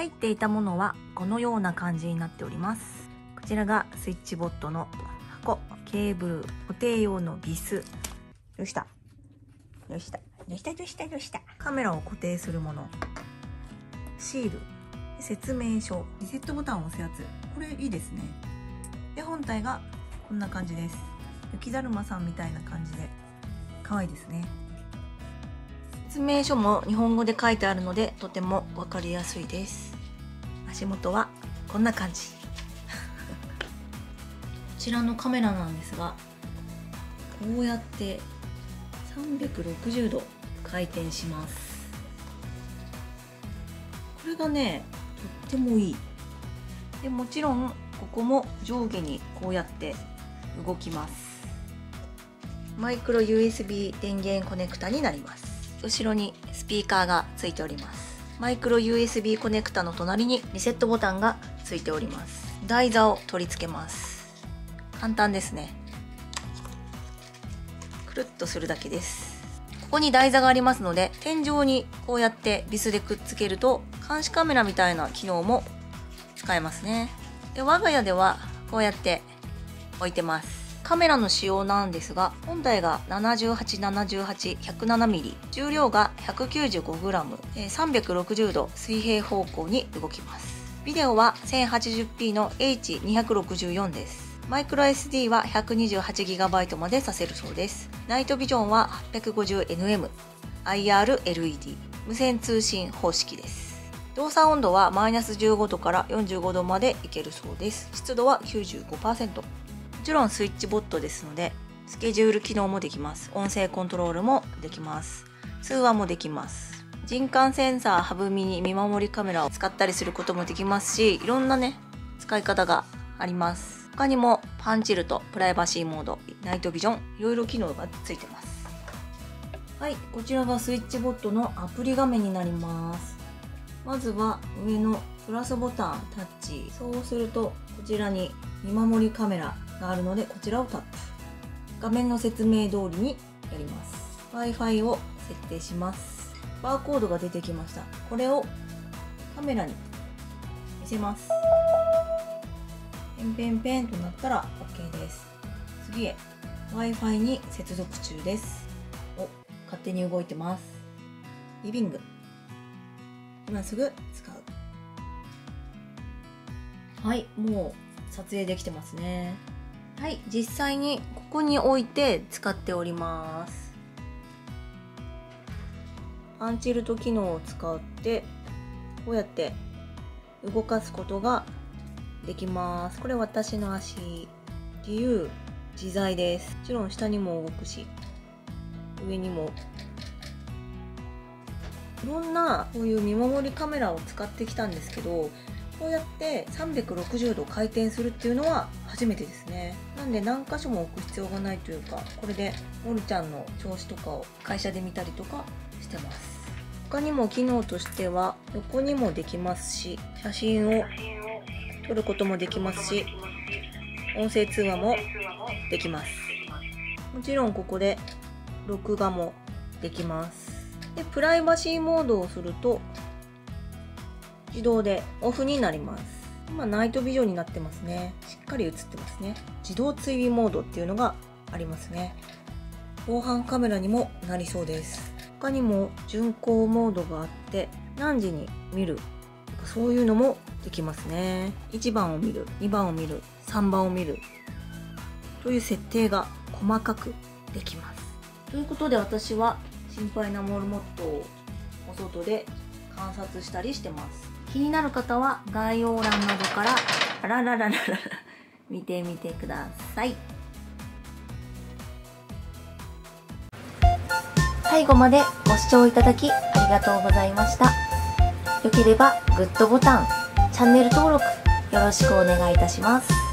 入っていたものはこのような感じになっております。こちらがスイッチボットの箱、ケーブル、固定用のビス、どうしたどうしたどうしたどうしたどうした、カメラを固定するもの、シール、説明書、リセットボタンを押すやつ、これいいですね。で、本体がこんな感じです。雪だるまさんみたいな感じで可愛いですね。説明書も日本語で書いてあるのでとても分かりやすいです。足元はこんな感じこちらのカメラなんですが、こうやって360度回転します。これがね、とってもいい。でもちろんここも上下にこうやって動きます。マイクロ USB 電源コネクタになります。後ろにスピーカーがついております。マイクロ USB コネクタの隣にリセットボタンがついております。台座を取り付けます。簡単ですね。くるっとするだけです。ここに台座がありますので、天井にこうやってビスでくっつけると監視カメラみたいな機能も使えますね。で、我が家ではこうやって置いてます。カメラの仕様なんですが、本体が 78×78、107mm、重量が 195g、360度水平方向に動きます。ビデオは 1080p の H264 です。マイクロ SD は 128GB までさせるそうです。ナイトビジョンは 850nm、IR LED、無線通信方式です。動作温度はマイナス15度から45度までいけるそうです。湿度は 95%。もちろんスイッチボットですので、スケジュール機能もできます。音声コントロールもできます。通話もできます。人感センサー、ハブミニ、見守りカメラを使ったりすることもできますし、いろんなね、使い方があります。他にもパンチルとプライバシーモード、ナイトビジョン、いろいろ機能がついてます。はい、こちらがスイッチボットのアプリ画面になります。まずは上のプラスボタンタッチ。そうするとこちらに見守りカメラがあるので、こちらをタップ。画面の説明通りにやります。 Wi-Fi を設定します。バーコードが出てきました。これをカメラに見せます。ペンペンペンとなったら OK です。次へ Wi-Fi に接続中です。お、勝手に動いてます。リビング、今すぐ使う。はい、もう撮影できてますね。はい、実際にここに置いて使っております。パンチルト機能を使ってこうやって動かすことができます。これ私の足、自由自在です。もちろん下にも動くし、上にも。いろんなこういう見守りカメラを使ってきたんですけど、こうやって360度回転するっていうのは初めてですね。なんで何箇所も置く必要がないというか、これでモルちゃんの調子とかを会社で見たりとかしてます。他にも機能としては横にもできますし、写真を撮ることもできますし、音声通話もできます。もちろんここで録画もできます。で、プライバシーモードをすると自動でオフになります。今ナイトビジョンになってますね。しっかり映ってますね。自動追尾モードっていうのがありますね。防犯カメラにもなりそうです。他にも巡航モードがあって、何時に見るとかそういうのもできますね。1番を見る、2番を見る、3番を見るという設定が細かくできます。ということで、私は心配なモルモットをお外で観察したりしてます。気になる方は概要欄などからあららららら見てみてください。最後までご視聴いただきありがとうございました。よければグッドボタン、チャンネル登録よろしくお願いいたします。